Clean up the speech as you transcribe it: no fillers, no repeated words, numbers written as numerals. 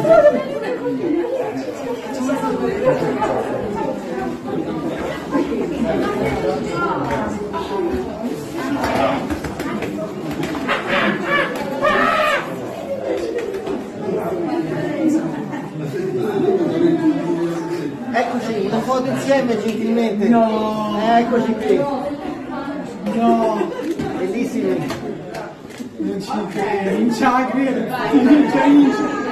Eccoci, una foto insieme gentilmente. No! Eccoci qui. No! Bellissimi. Non ci credo, non ci credo.